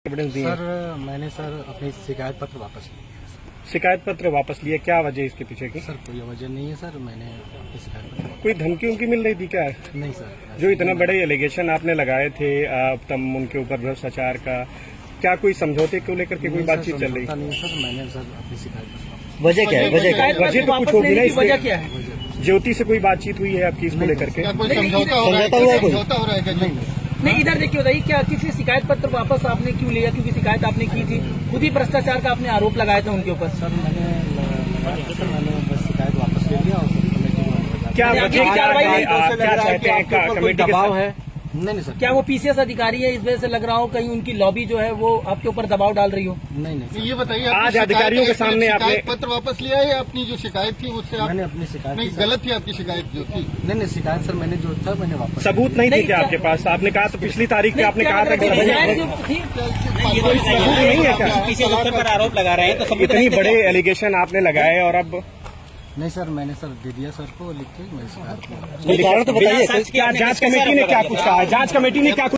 Evidence दिए? Sir मैंने अपनी शिकायत पत्र वापस लिया। शिकायत पत्र वापस लिया, क्या वजह इसके पीछे की? सर कोई वजह नहीं है सर, मैंने अपनी शिकायत पत्र। कोई धमकियों की मिल रही थी क्या? नहीं सर। जो इतना बड़े एलिगेशन आपने लगाए थे तब उनके ऊपर भ्रष्टाचार का, क्या कोई समझौते को लेकर के कोई बातचीत चल रही? नहीं सर, मैंने सर अपनी शिकायत पत्र। वजह क्या है? वजह तो कुछ होगी ना इसकी। वजह क्या है? ज्योति से कोई बातचीत हुई है आपकी इसको लेकर के? समझौता हो रहा है क्या? नहीं, इधर देखिए, बताइए क्या किसी शिकायत पत्र वापस आपने क्यों लिया? क्योंकि शिकायत आपने की थी, खुद ही भ्रष्टाचार का आपने आरोप लगाया था उनके ऊपर। सर मैंने बस शिकायत वापस ले लिया और क्या वजह क्या चाहते हैं? कमेटी दबाव है? नहीं सर। क्या वो पीसीएस अधिकारी है, इस वजह से लग रहा हो कहीं उनकी लॉबी जो है वो आपके ऊपर दबाव डाल रही हो? नहीं। ये बताइए, आज अधिकारियों के सामने आपने पत्र वापस लिया है या अपनी जो शिकायत थी उससे मैंने अपनी शिकायत नहीं, गलत थी आपकी शिकायत जो थी? नहीं शिकायत सर मैंने जो था मैंने वापस। सबूत नहीं थे क्या आपके पास? आपने कहा तो पिछली तारीख में आपने कहा था कि सबूत नहीं है क्या? पीसीएस पर आरोप लगा रहे हैं तो इतनी बड़े एलिगेशन आपने लगाए और अब नहीं सर, मैंने सर दे दिया सर को लिख के। मैं शिकायत जांच कमेटी ने क्या कुछ कहा? जांच कमेटी ने क्या कुछ